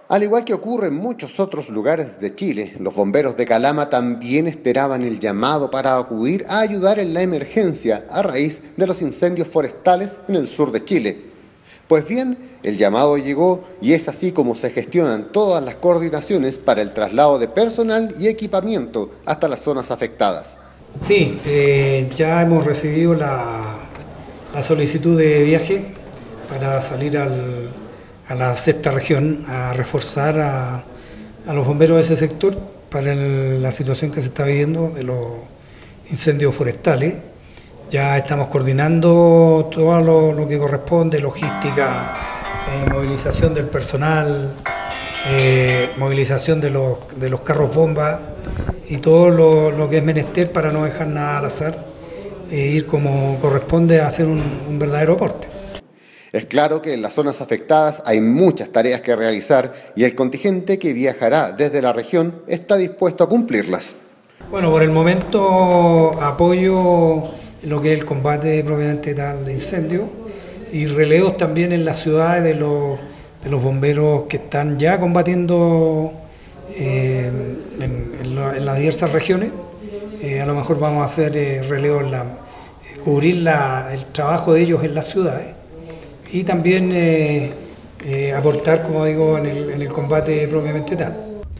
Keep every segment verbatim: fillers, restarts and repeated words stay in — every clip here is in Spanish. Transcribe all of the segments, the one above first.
Al igual que ocurre en muchos otros lugares de Chile, los bomberos de Calama también esperaban el llamado para acudir a ayudar en la emergencia a raíz de los incendios forestales en el sur de Chile. Pues bien, el llamado llegó y es así como se gestionan todas las coordinaciones para el traslado de personal y equipamiento hasta las zonas afectadas. Sí, eh, ya hemos recibido la, la solicitud de viaje para salir al... a la sexta región, a reforzar a, a los bomberos de ese sector para el, la situación que se está viviendo de los incendios forestales. Ya estamos coordinando todo lo, lo que corresponde, logística, eh, movilización del personal, eh, movilización de los, de los carros bomba y todo lo, lo que es menester para no dejar nada al azar e ir como corresponde a hacer un, un verdadero aporte. Es claro que en las zonas afectadas hay muchas tareas que realizar y el contingente que viajará desde la región está dispuesto a cumplirlas. Bueno, por el momento apoyo lo que es el combate propiamente tal de incendios y relevos también en las ciudades de los, de los bomberos que están ya combatiendo eh, en, en, la, en las diversas regiones. Eh, a lo mejor vamos a hacer eh, relevos, en la, eh, cubrir la, el trabajo de ellos en las ciudades. Y también eh, eh, aportar, como digo, en el, en el combate propiamente tal.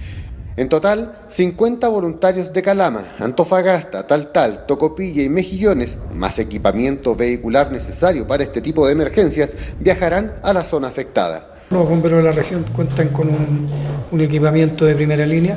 En total, cincuenta voluntarios de Calama, Antofagasta, Taltal, Tocopilla y Mejillones, más equipamiento vehicular necesario para este tipo de emergencias, viajarán a la zona afectada. Los bomberos de la región cuentan con un, un equipamiento de primera línea,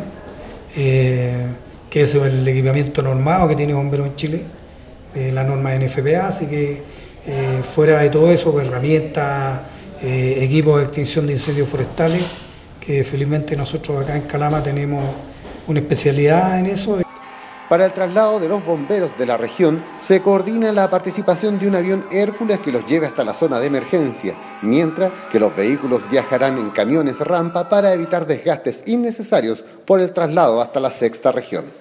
eh, que es el equipamiento normado que tiene bomberos en Chile, eh, la norma N F P A, así que Eh, fuera de todo eso, herramientas, eh, equipos de extinción de incendios forestales, que felizmente nosotros acá en Calama tenemos una especialidad en eso. Para el traslado de los bomberos de la región se coordina la participación de un avión Hércules que los lleve hasta la zona de emergencia, mientras que los vehículos viajarán en camiones rampa para evitar desgastes innecesarios por el traslado hasta la sexta región.